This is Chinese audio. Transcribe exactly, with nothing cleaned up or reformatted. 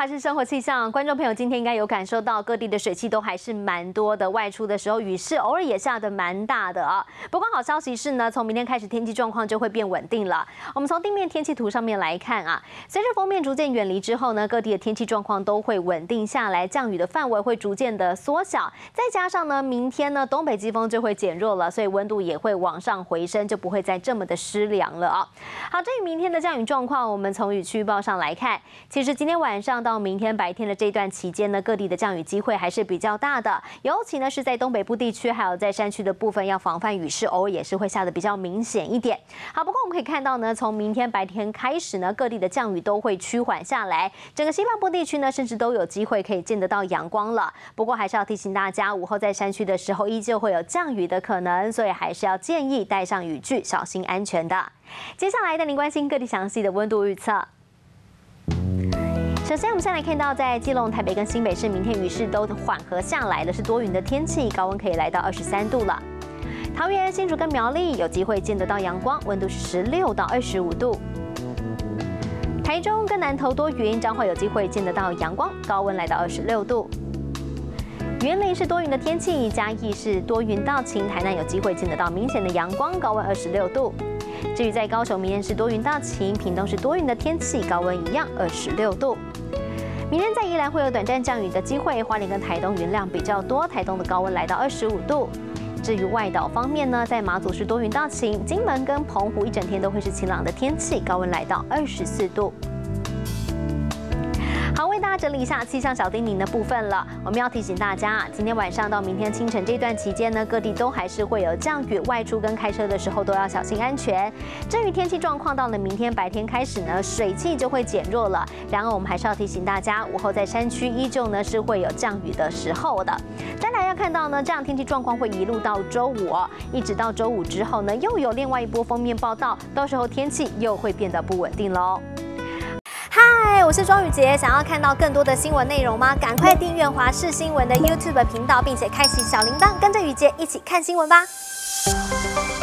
还是生活气象，观众朋友今天应该有感受到各地的水汽都还是蛮多的，外出的时候雨势偶尔也下得蛮大的啊。不过好消息是呢，从明天开始天气状况就会变稳定了。我们从地面天气图上面来看啊，随着锋面逐渐远离之后呢，各地的天气状况都会稳定下来，降雨的范围会逐渐的缩小。再加上呢，明天呢东北季风就会减弱了，所以温度也会往上回升，就不会再这么的湿凉了啊。好，至于明天的降雨状况，我们从雨区预报上来看，其实今天晚上到明天白天的这段期间呢，各地的降雨机会还是比较大的，尤其呢是在东北部地区，还有在山区的部分，要防范雨势偶尔也是会下得比较明显一点。好，不过我们可以看到呢，从明天白天开始呢，各地的降雨都会趋缓下来，整个西半部地区呢，甚至都有机会可以见得到阳光了。不过还是要提醒大家，午后在山区的时候依旧会有降雨的可能，所以还是要建议带上雨具，小心安全的。接下来带您关心各地详细的温度预测。首先，我们先来看到，在基隆、台北跟新北市，明天雨势都缓和下来了，是多云的天气，高温可以来到二十三度了。桃园、新竹跟苗栗有机会见得到阳光，温度是十六到二十五度。台中跟南投多云，彰化有机会见得到阳光，高温来到二十六度。云林是多云的天气，嘉义是多云到晴，台南有机会见得到明显的阳光，高温二十六度。至于在高雄，明天是多云到晴，屏东是多云的天气，高温一样二十六度。明天在宜兰会有短暂降雨的机会，花莲跟台东云量比较多，台东的高温来到二十五度。至于外岛方面呢，在马祖是多云到晴，金门跟澎湖一整天都会是晴朗的天气，高温来到二十四度。好，为大家整理一下气象小叮咛的部分了。我们要提醒大家，今天晚上到明天清晨这段期间呢，各地都还是会有降雨，外出跟开车的时候都要小心安全。至于天气状况，到了明天白天开始呢，水汽就会减弱了。然而，我们还是要提醒大家，午后在山区依旧呢是会有降雨的时候的。再来要看到呢，这样天气状况会一路到周五哦，一直到周五之后呢，又有另外一波锋面报道，到时候天气又会变得不稳定喽。嗨，我是庄宇杰，想要看到更多的新闻内容吗？赶快订阅华视新闻的 YouTube 频道，并且开启小铃铛，跟着宇杰一起看新闻吧。